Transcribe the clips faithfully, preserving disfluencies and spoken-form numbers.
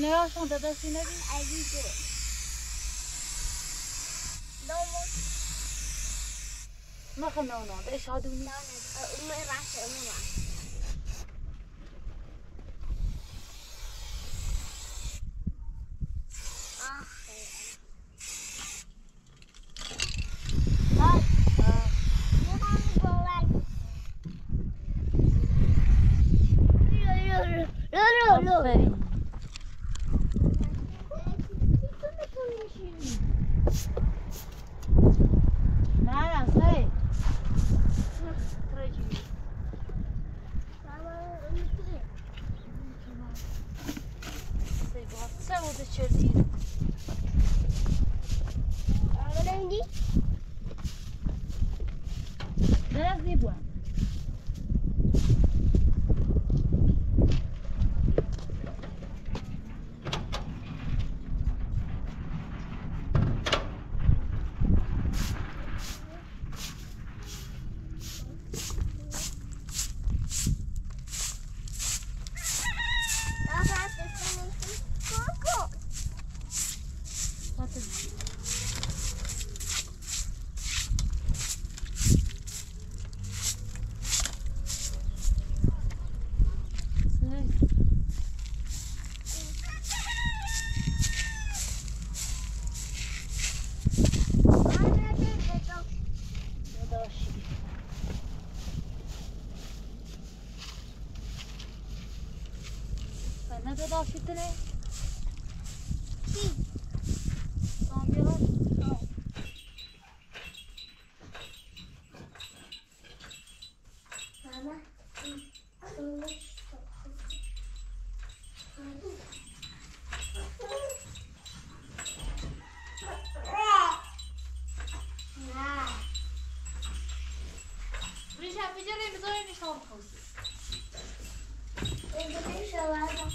نه شون داده سی نبی عزیزه دومو ما خلنا هنا ده ايش هادوني لا لا ما راح ما راح آفرین نه نه سه سه باید سه بوده چردی نه زیبوان نه داشتنه چی کامیون ماما ریشه بجاری بذاری نشان خوزی این بگیر شوارد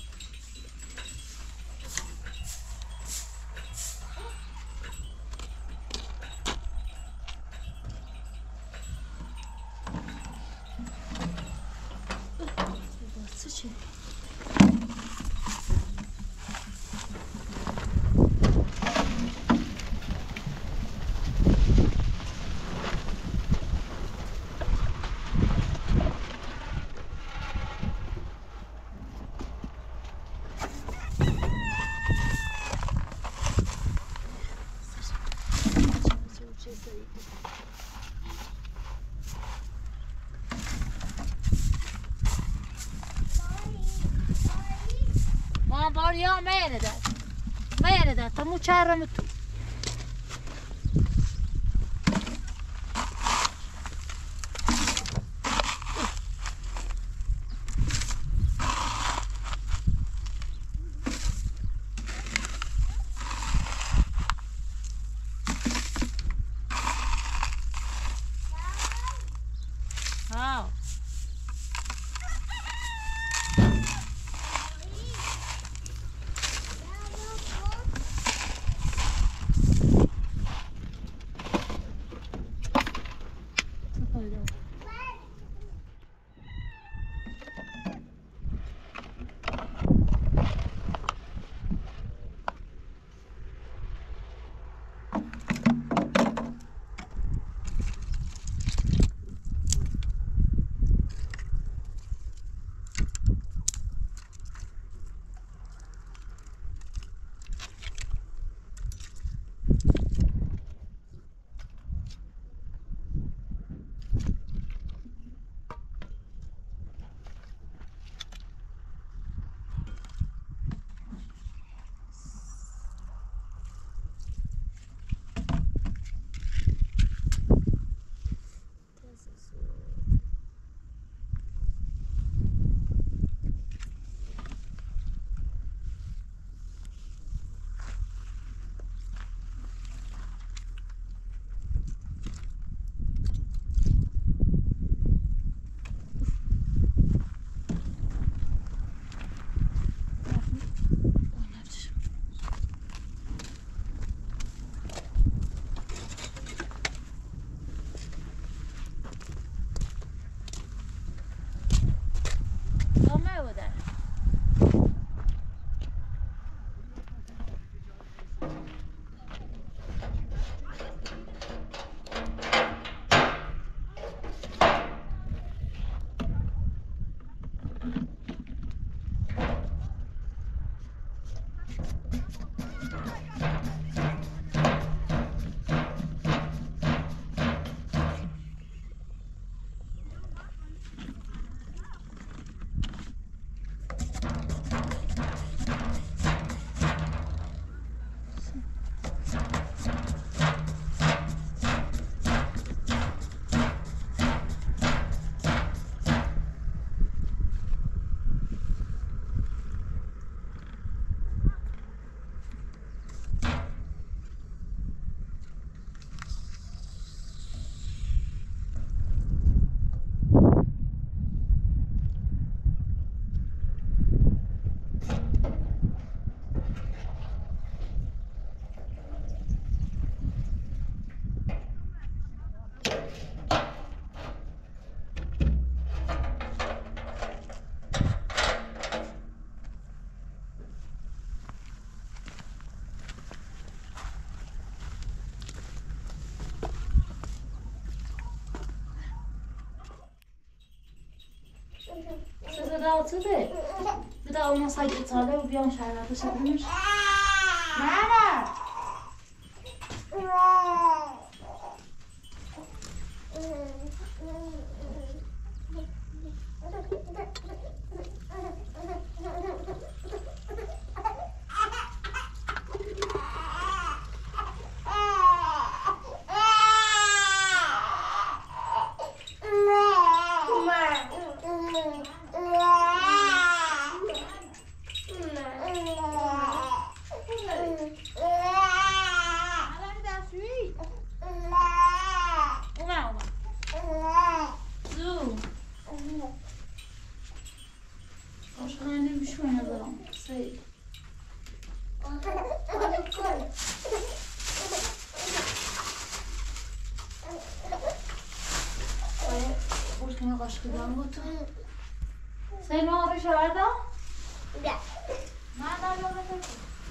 یا میره داد میره داد تا مو چهارم تو ها عاطفه بده اون سایت ساله و بیام شربت شبنمش نه نه Sei non ricordo? Ja. Ma non lo vedo.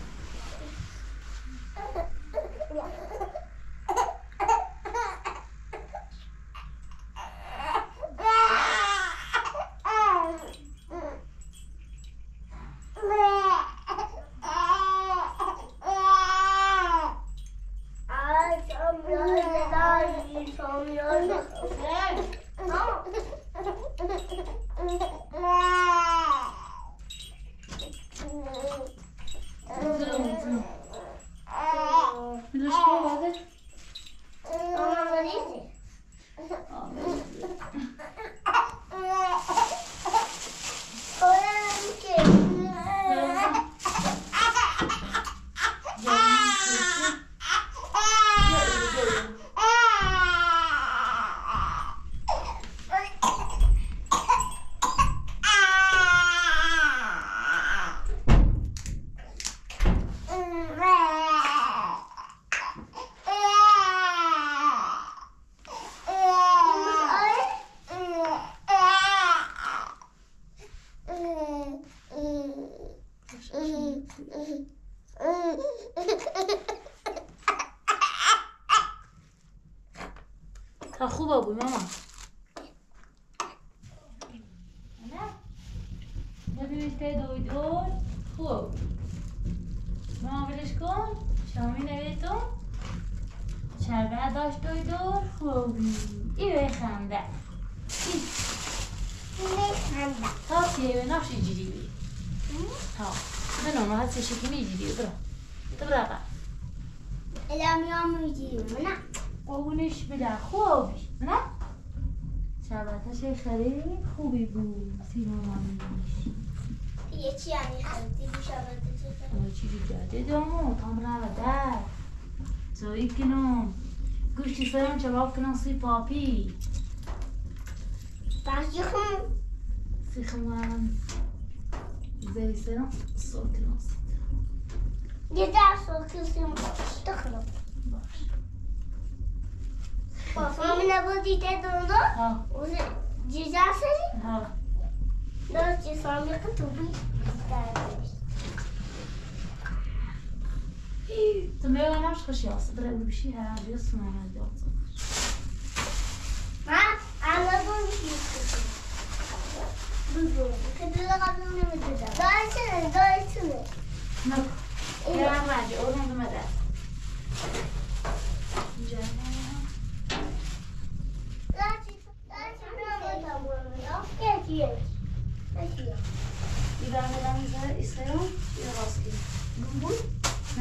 تا خوبه بود ماما نه ببینید که دوی دور خوب ماما بلش کن شامی نویتون شربت داشت دوی دور خوبی ای بخنده ای بخنده تا سیه به نقش ایجیری بی ها به نونا هست شکلی ایجیری برو تو برا قا الان میام ایجیری نه قبونش بده خوبی نه شربتش خیلی خوبی بود سینا مامیش یه چی یعنی خیلی بی شربتش اما چیزی جاده دامو تام رو در زایی کنم گوشتی سرم چباب کنم سی پاپی بخشی خون سی خمان زایی سرم سو کنم یه در سو کسیم دخلم مامی نبودیده دوندو ها اوزه جیجه سری ها داشتی سامی کتوبی تو میگه نمش خوشی هست برای بشی هر بیست نمید دیات ما اما بونشی بزرگ که دیگه قبل نمیدیدم دایتونه دایتونه نکن یه هم رنجه اون هم دومده اینجا İbrahim Adam'ı istiyorum. Şöyle baskı. Bu bu? Ne?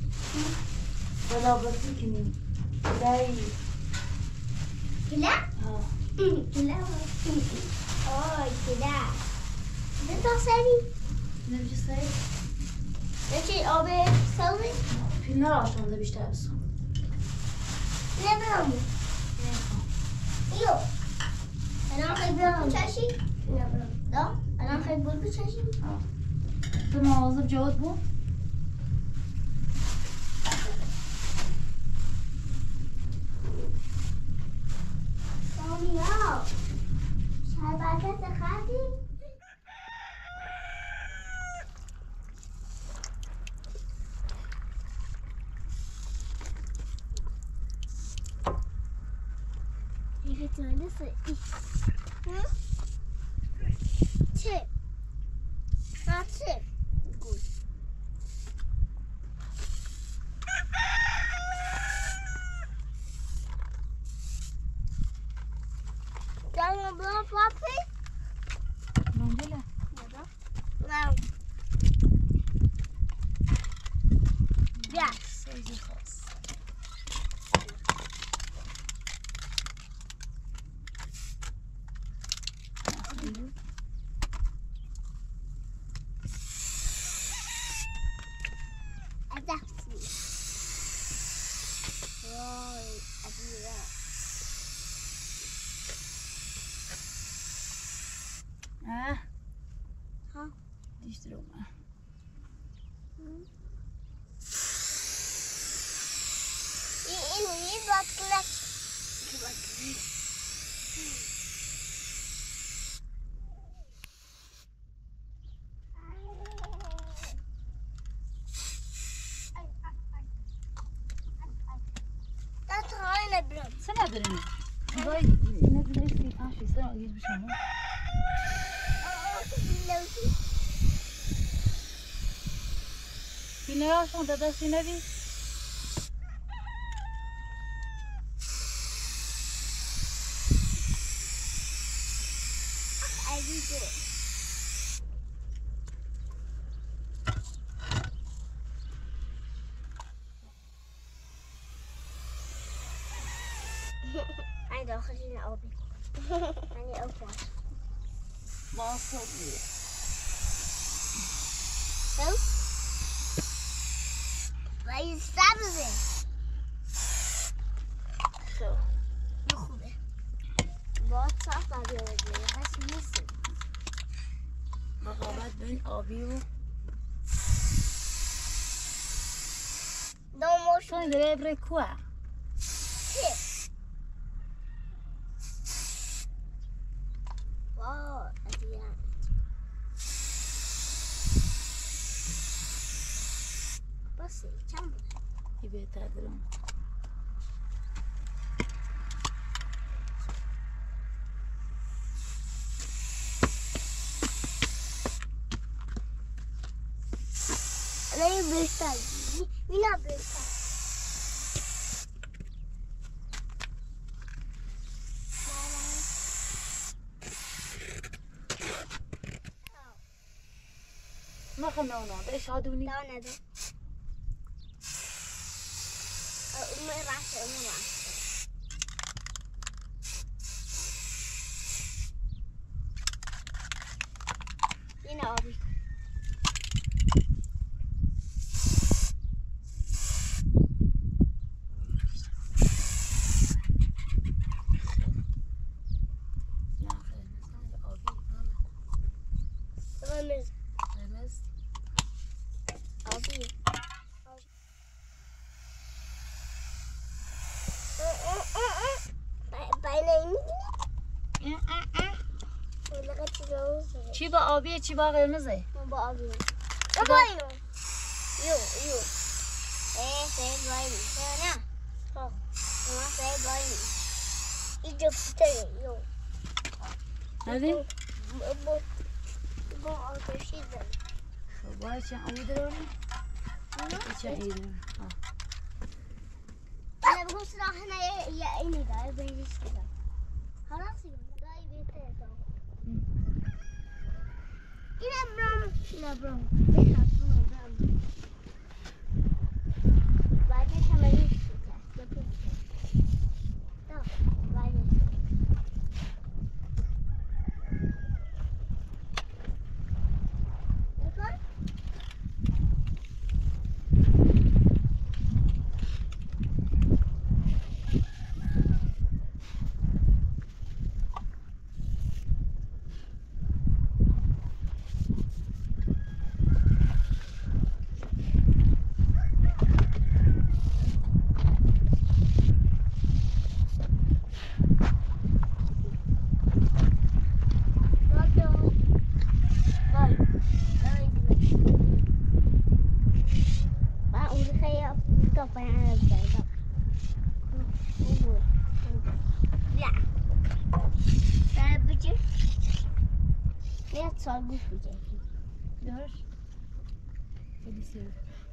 Valla bakayım kimin? Day. Kila? Ha. Kila. Oy kila. Ne tasarı? Ne bir şey? Ne şey abi salı? Filmler aşağıda bir şey yapsın. Ne bileyim? Ne? Yok. Ben خیلی چشی نبرم دا الان خیلی بود بچشی تو مواظب جواد بود سامیا شربتت خردی یه تونه سی چه That's it. Good. Can you blow puppy? Mandela. No. Yes. Saizi خاص. Adaptive. Right. Ah. Ha? Diş droma. İyi bakla. Bakla. Sen نداریم. باید ندونستی آشی سر آگیر بشم. فیلم هاشون داداشی ندی؟ Hij dacht het in de open. En die ook was. Maar zo weer. Zo? Waar je samen bent. Zo. Nog goed hè. Wat zag dat weer? Dat is missen. رقابت بین آبی و Dan moest je... تو داره برای کوه Wow, ideation. Wat is het? Jammer. این بهتر دارم Nee, beter. Wie nou beter? ما خنونا ده ايش هادوني Down at it. Oh, my rash, my rash. You know, Abby. Remiz. رمز Abby. Bijna niet. Lekker te rozen. چی با آبیه چی با قرمزه با Abby. Wat wil je? Yo, yo. Eh, say bye. Ja, nou. Mama, say bye. Ik doe het yo. هذه Bon, ook zitten. باید چه آبی دارونی چه ایده انا بقول صراحه هنا يا عيني ده بيجيش كده خلاص ده يبيت ده الى برام الى برام بعدين كمان ده بعدين Görs. Hadi sev.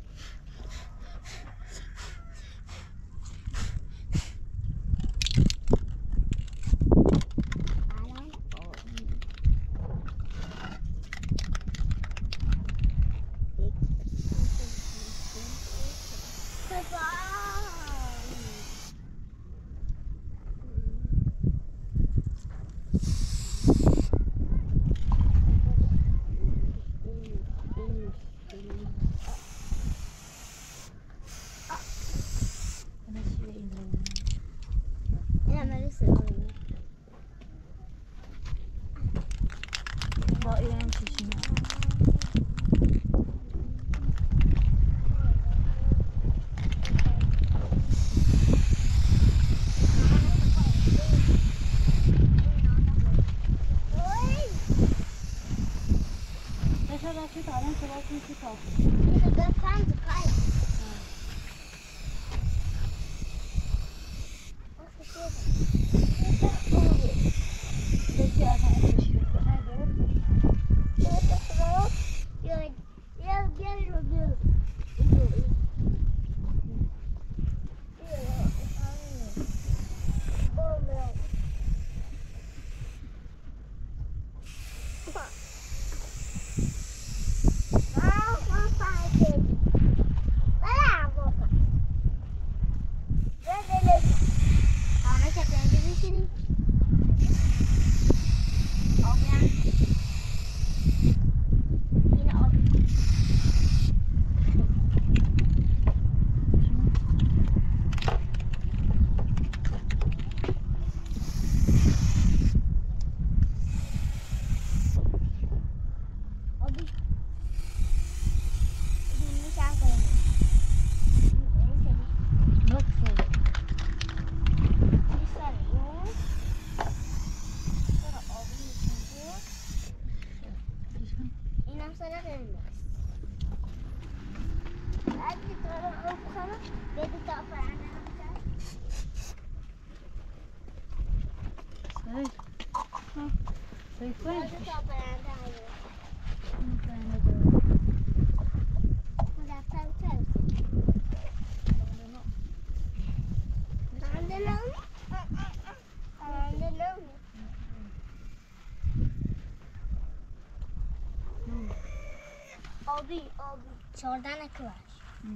Abi, abi. Çordan akı var.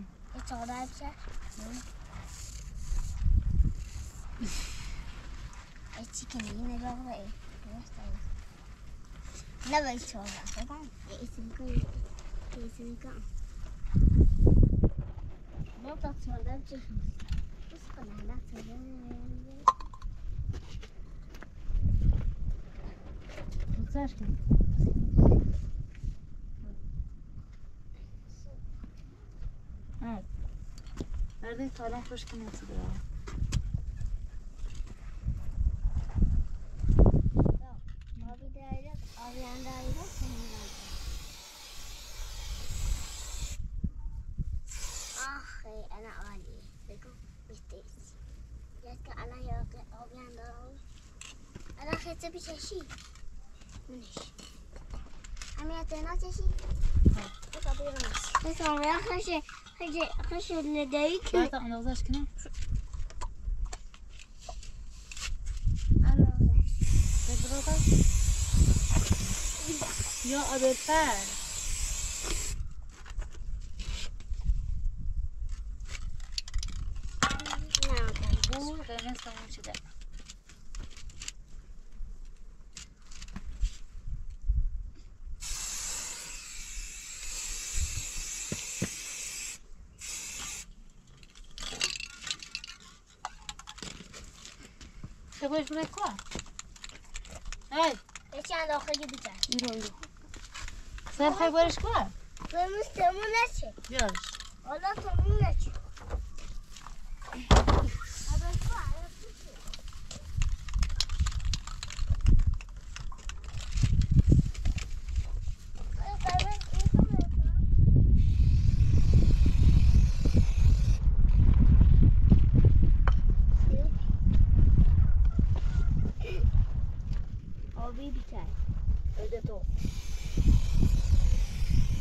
E çordan bir şey. E chicken yine böyle. Ne böyle çordan? Tamam. E isim koy. E isim koy. Ne kadar çordan çıkmış. Bu kadar da çordan. Tutar ki. Evet. Neredeyse sağlam fışkın yaptı ya. Abi de ayrı, abi yanında ayrı, senin yanında. Ah, ana Ali. देखो, बिस्तेस. Yaska ana yok, abi yanında ayrı. Ana ketse bir çeşi. Müneş. Ama yatağına çeşi. Bu kapıyırmış. Mesela ya kaşı, kaşı, kaşı ne değil ki. Zaten ona uzak aşkına. Ana uzak. Ne burada? Ya aberter. Ne yapalım? Bu deme sonucu da. Te puedes poner qua? Hey, Geçen dakika gideceğim. yürü yürü. Sen hay barış qua? Benim istemim ne şey? Yarış. Allah tanrım ne şey? Haber var. Abi bir çay. Öde to.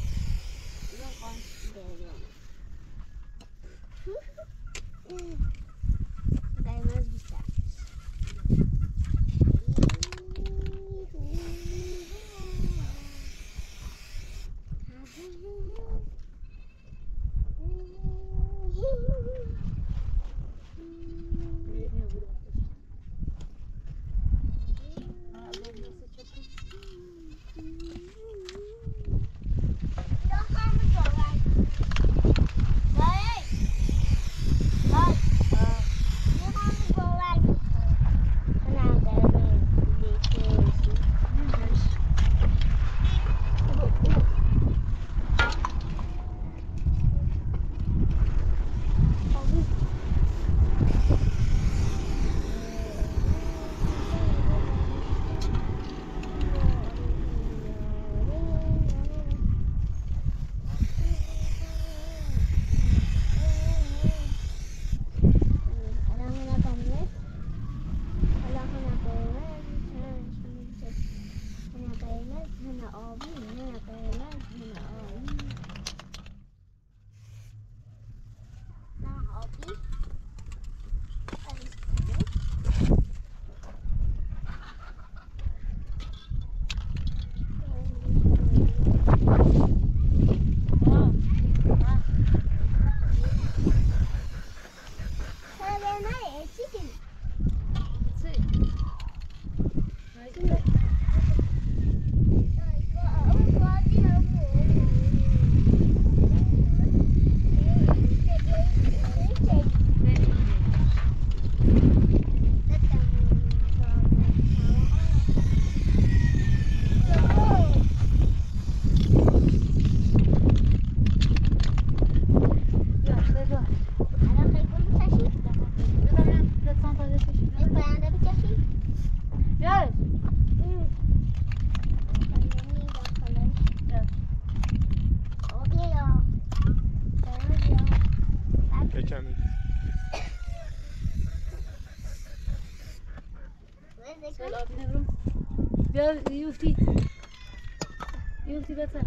بوتل آبی نبرم بیا یوفتی یوفتی بزن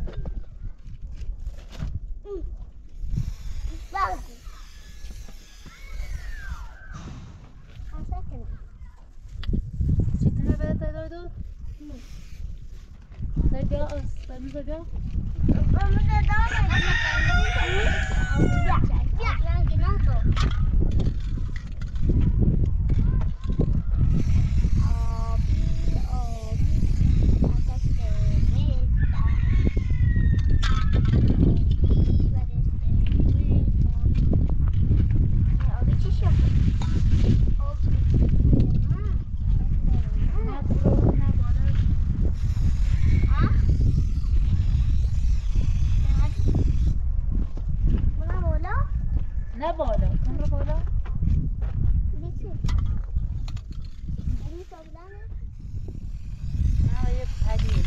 بازی همسه کنم چطوره بده دای دو؟ دای بیا از دای میزا بیا امروز دارم بیا رنگی ناتو آبی آبی آتش قرمز آبی چی شد؟ آبی نه برو نه بالا ها؟ برو بالا؟ نه بالا کن رو بالا دیگه چی؟ این سابلانه؟ نه یه پدیه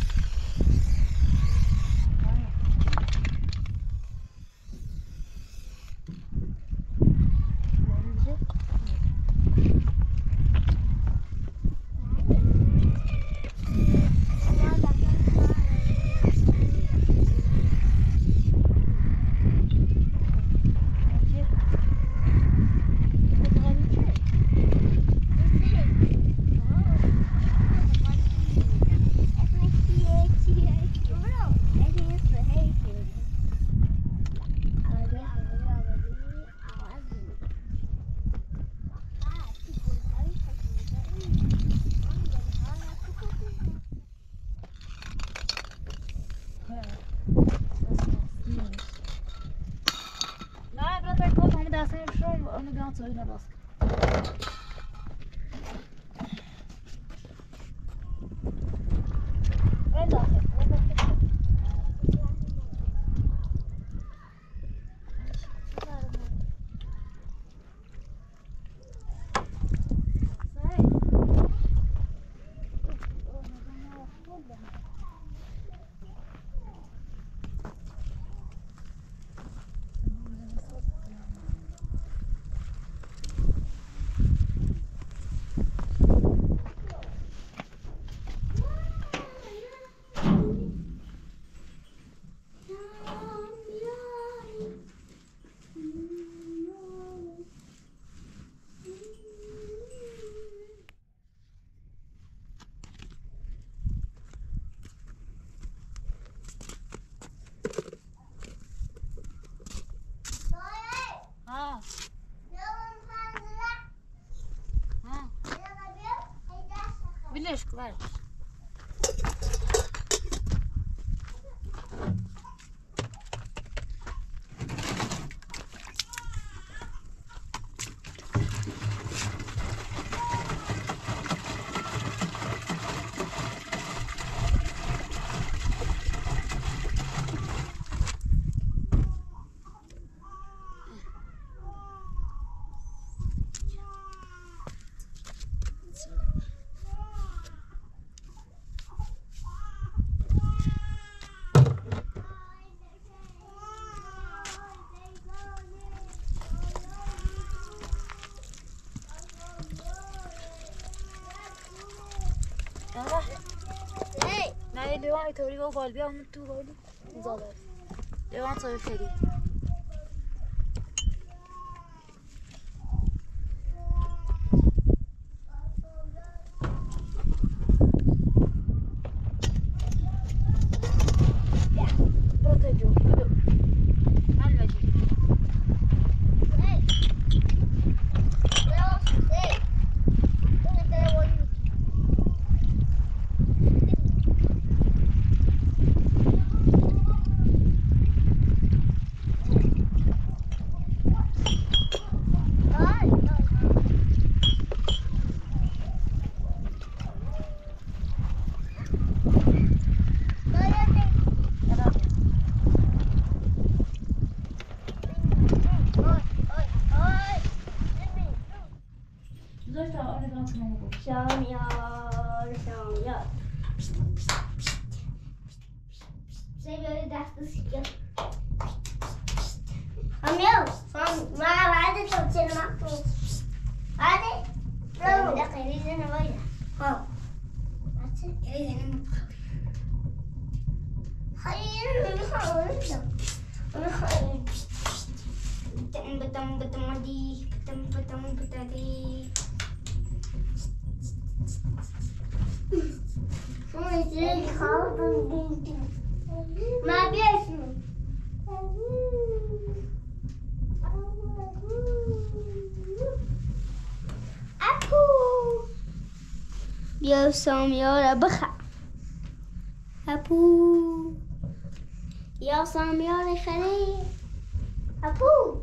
نه برو تا کن همه دستم شروع اونو بیان توی نباز این داخل ها ها بلش کن نه لیوان توری و گال بیا اون تو گالی زاده لیوان توی فری شامیار شامیار Zij willen dat schieten. Amil, van maar waar is het op cinema? Waar is het? Dat kan je niet in de woorden. خلينا نحاول نحاول بتم بتم بتم دي بتم بتم بتم دي شو يصير خالص ما بيسمع أبو يا ساميارة بخا أبو يا ساميارة خلي أبو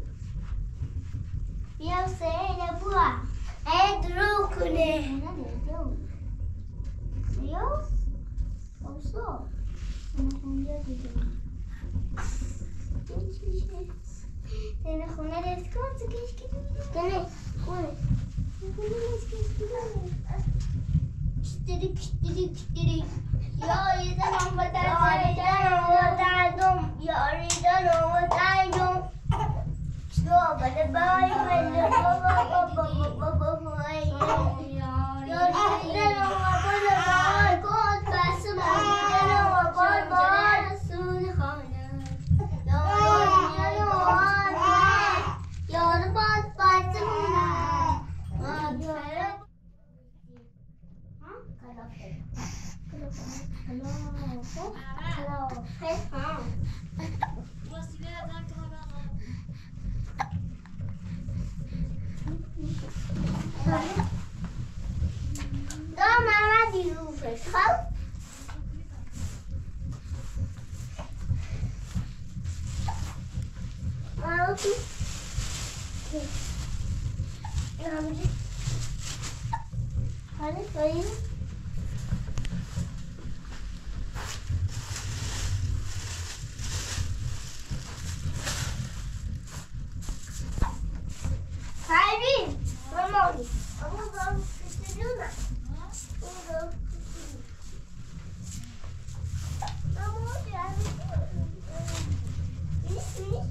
يا سيد أبوه ادرو كله يا أوصل أنا خونه دستگاه تکش کنه خونه کشتری کشتری کشتری یاریدن آمدن یاریدن آمدن یاریدن آمدن شو بده بای بده بابا بابا بابا بای یاریدن آمدن بای گل پس ماندن آمدن بای رسول خانه یاریدن آمدن یار باز باز مونه دام آمدی روفش خب آمدی آمدی آمدی باید Parveen, vamos. Vamos, vamos, que te ayuda. Vamos, vamos, ya. Isso, isso.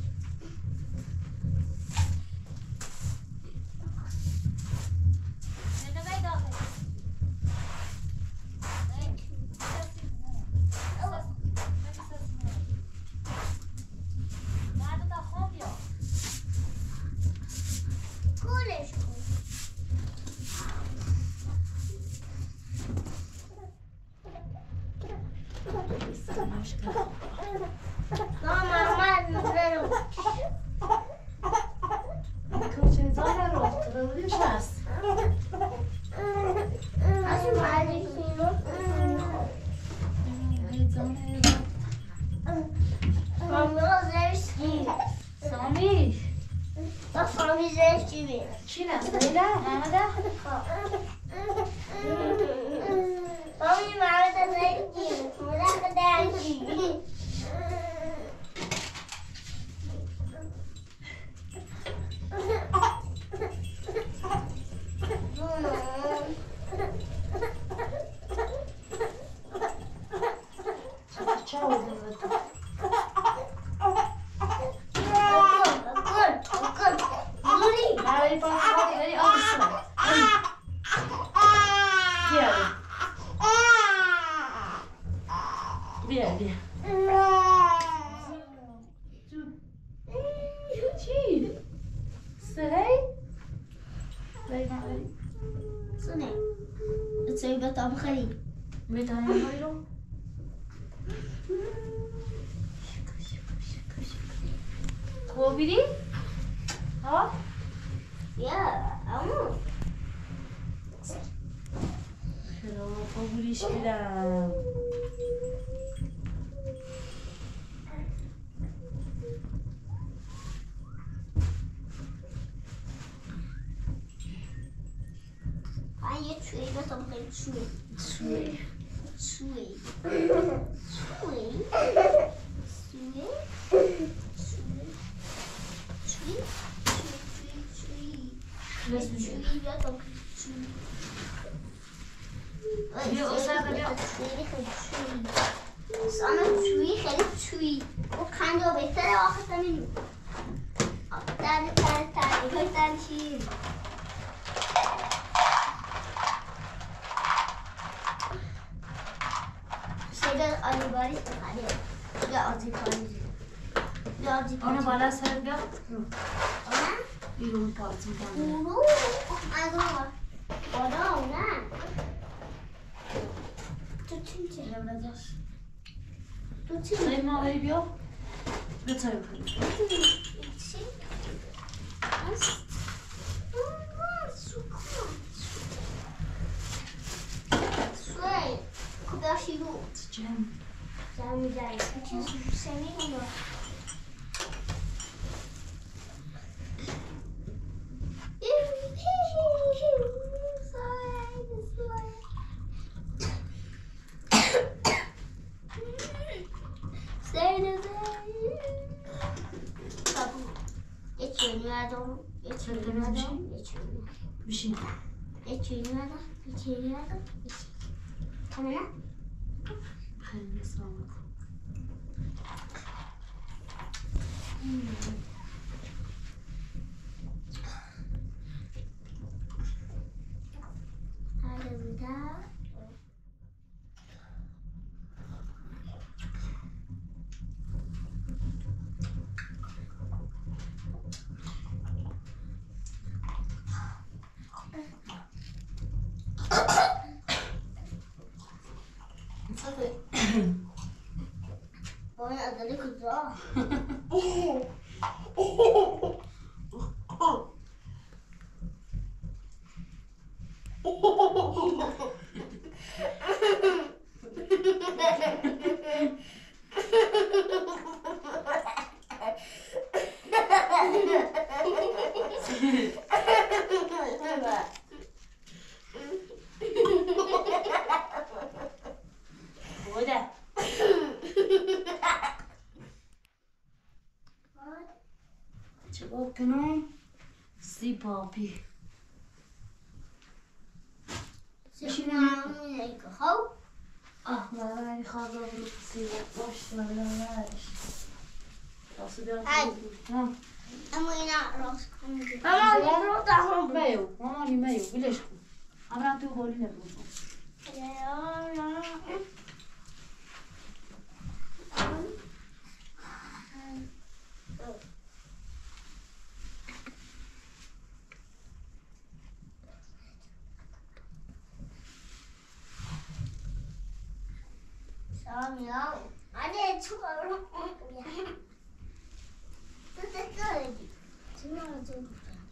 خوابیدی؟ ها؟ یا امو چرا خوابیدیش بیدم من یه چوی باتم خیلی چوی چوی چوی چوی شویی خیلی شویی و کندو بهتره آخه تمینو در در تحریک های تنشیم آلی باریش بخواهی یا آتی کنی یا آتی کنی آنها بالا سر بیا آنها؟ بیرون پارت میکنه اونو؟ آگاه بالا اونه تو چی چی؟ نمیدهش تو چی؟ سعی ماهی بیا بیا چای بخوریم چی؟ است؟ آه سوکان سوی کبیا شیرو جم جمع جمع چه سمی کنم یه چینی ندارم یه چینی ندارم یه چینی بشین یه چینی ندارم یه چینی ندارم همه نه؟ خیلی سلامت هذا بتاع وانا ادري كذا بوده چه کنم سی پاپی بشینم خب آه بابا خواهد رو سی باش باباش راسو بیاد اما اینا راست کنم ماما این رو دهم بیو ماما این بیو بلش کن همراه تو بالی نبود سامیام اگه تو رو تو دکتری چی ماجون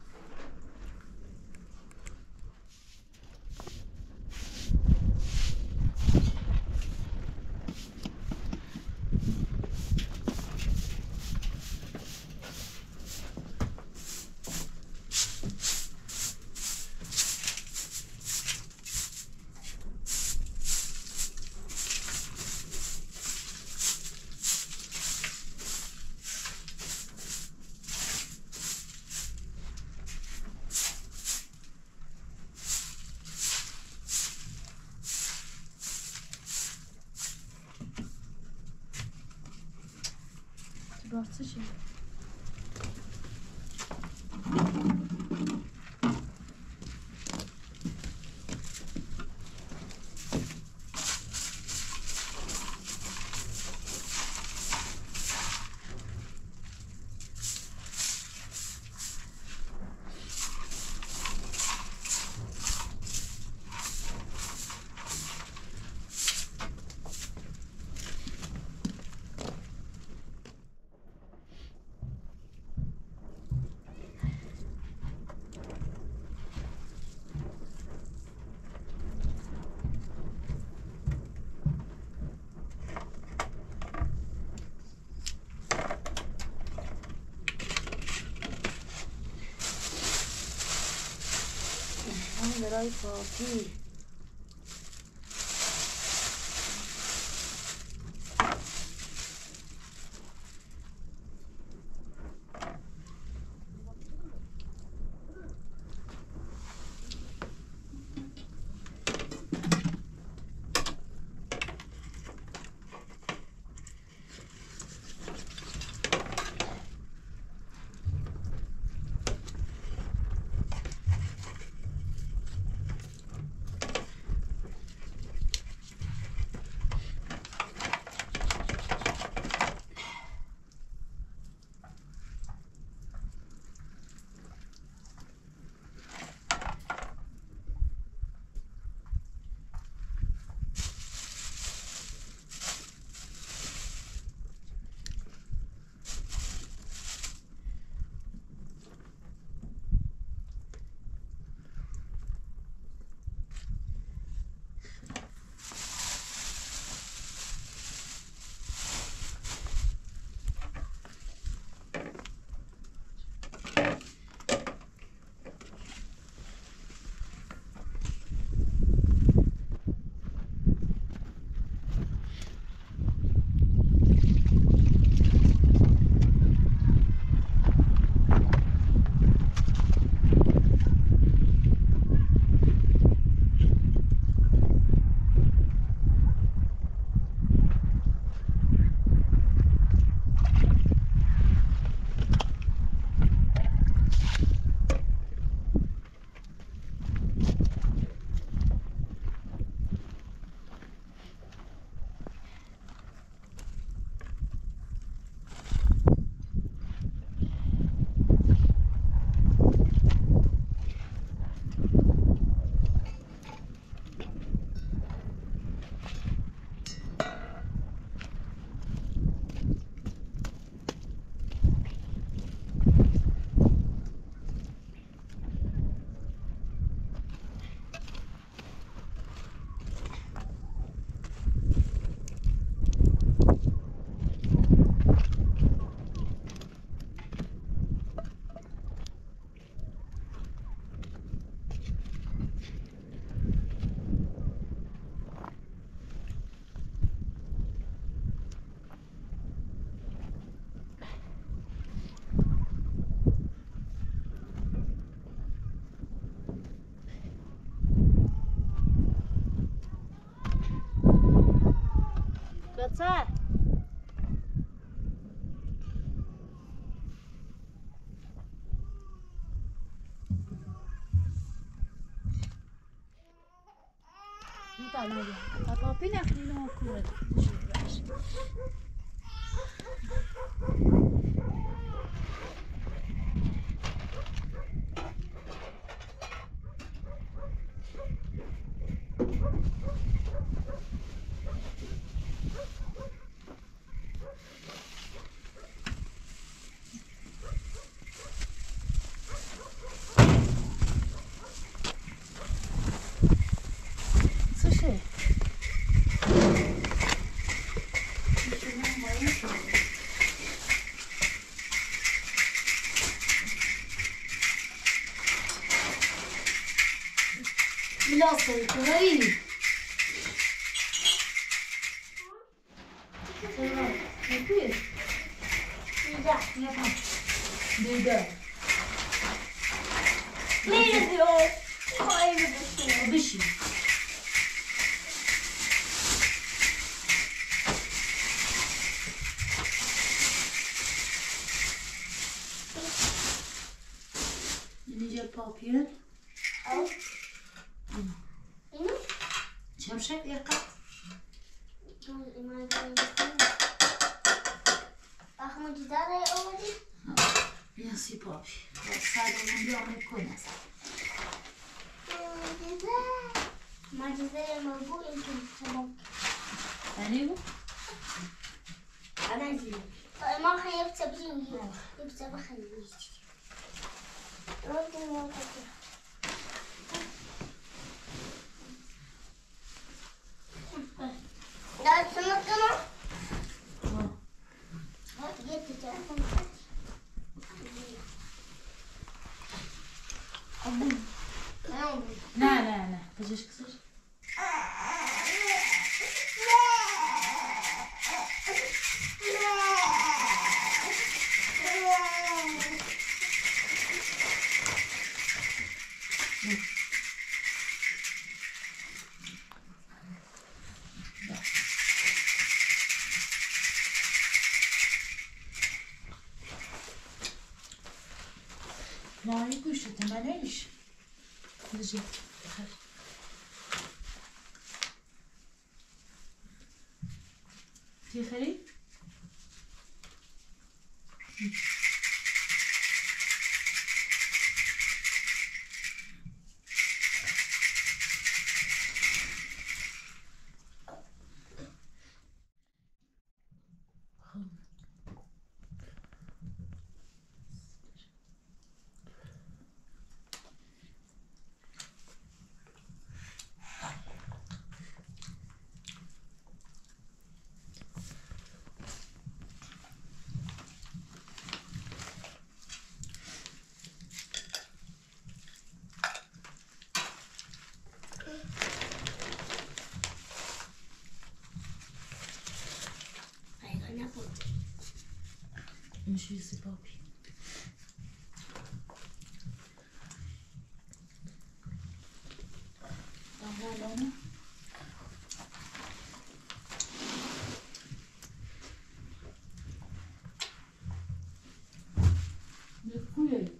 راستش برای پاکی همسر Dalej, a papina chwilą akurat używasz. Nossa, por aí. Sei lá, não fiz? Já. Já tá. Liga. Liga, Ai, meu bichinho. O bichinho. Ninja papir. Oh. Çamşak yakak. Ahmet idare oldu. Yasi papi. Sadece bunu yapmayı koymaz. Macizleri ama bu ilkin tamam. Yani bu? Ana zili. ما خيبت سبزين يبت بخلي رد الموقف لا تسمعنا هات جبت التليفون لا لا لا تجيش كسر ما يقولش تمانيش نجي في خريف مش يسي بابي تعالى بكوي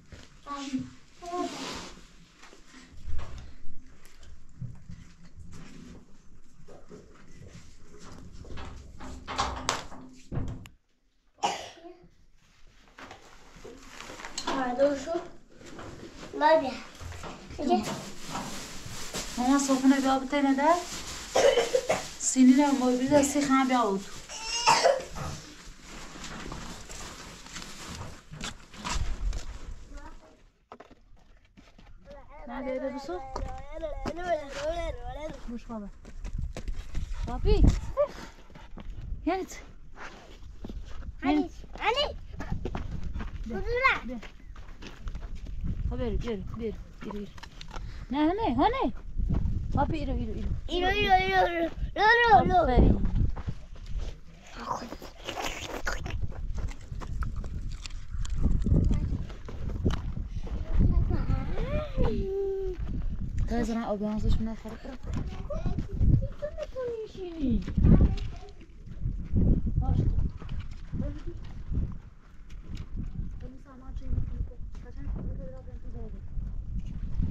Labia. ماما صوفنا بيا بتاعنا ده سنينا موجودة سيخ عم بيعود ما ده بسوا مش بابا بابي يانت علي علي ده خبر بير بير بير نه هني هني بابي إيرو إيرو إيرو إيرو إيرو إيرو إيرو إيرو لازم أنا أبغى أنزل من الخرق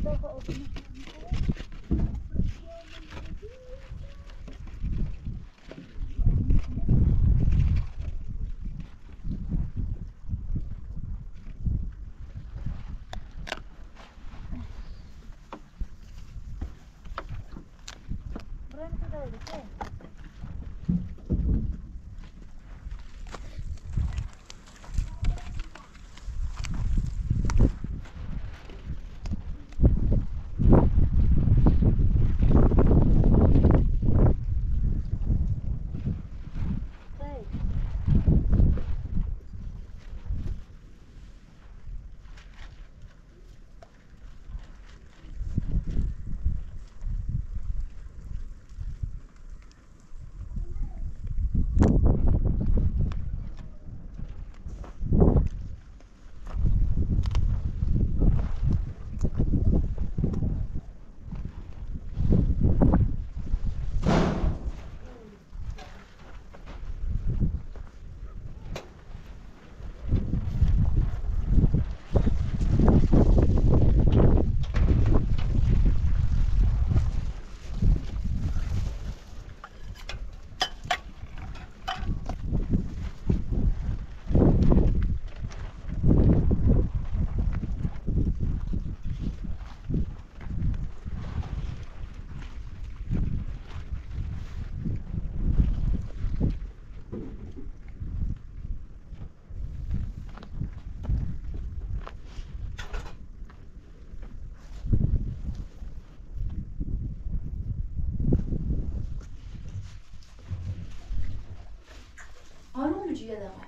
آروم بجو یه دقیقه.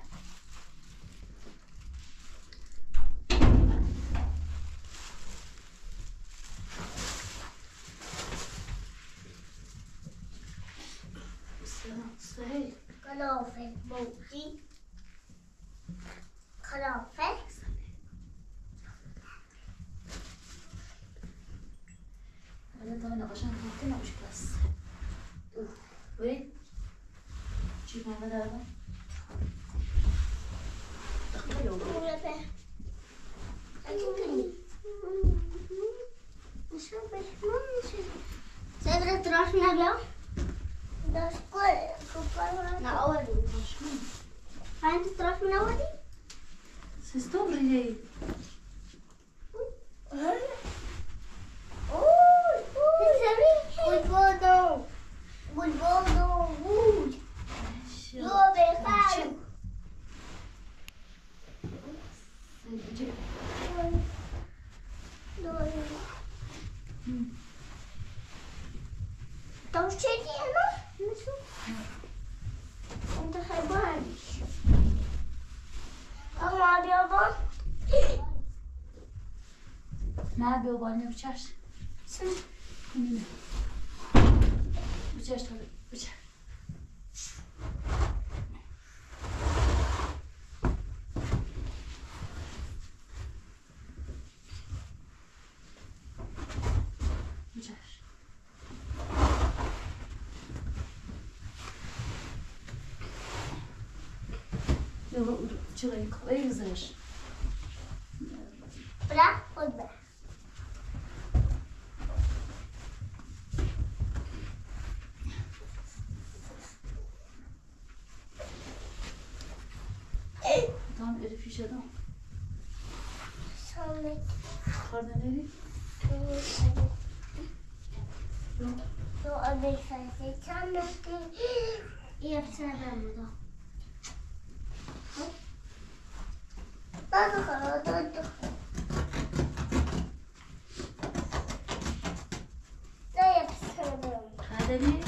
سهل کلافه موجی کلافه حالا تا نقاشم کنته نباش بس برید چی کنه دارم؟ کلافه نشون بشمون نشون سبرت راش نبیا داشت کل کل نه آوردی باشم هنده تراش من آوردی؟ سیستم ریهی Good bodo. Good bodo. Good. Yo befal. Então cheguei, não? Isso. Então sai mais. Ama baba. نه به بالنه بچرش کنونه بچرش تا بچر بچرش یا چرا این کاری گذاشت بلا خود بلا Tamam Elif iş adam. Sonra Kardan Elif. Yok. Yo abi sen sen yapsana ben bunu. Bak bakalım dur dur. Ne yapsana ben? Hadi Elif.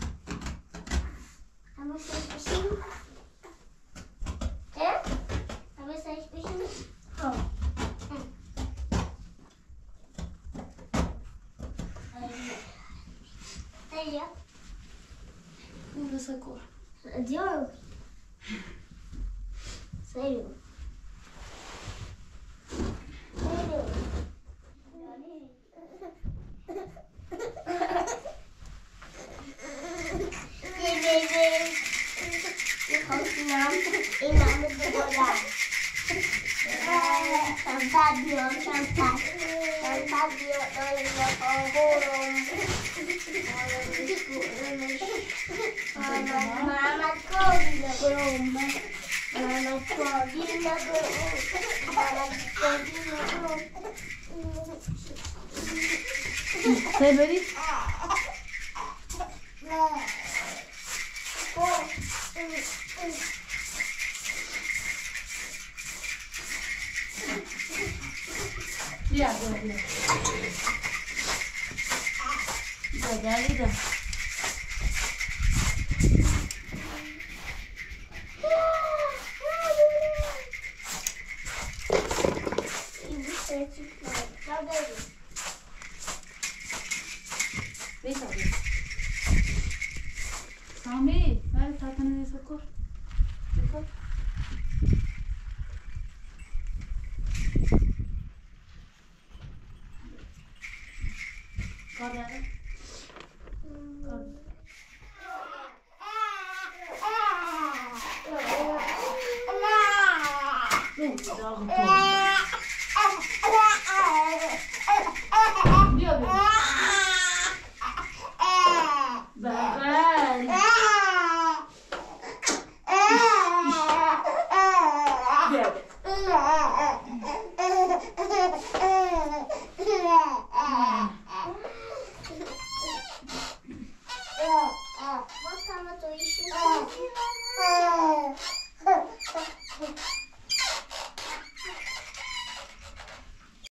Ama sen bir şey mi? He? Ama sen bir şey mi? Tamam. Hadi ya. Burası kor. Diyorum. Seviyorum. Seviyorum. Sampai dia sampai sampai dia Say ready? Yeah, go ahead. Go, Daddy, go. Vem, Parveen. Sami, ver tahtını neyse koy. Koy. Koy Daddy. Koy. Dur, daha koy. Diyor bir. Bye-bye. What time is it?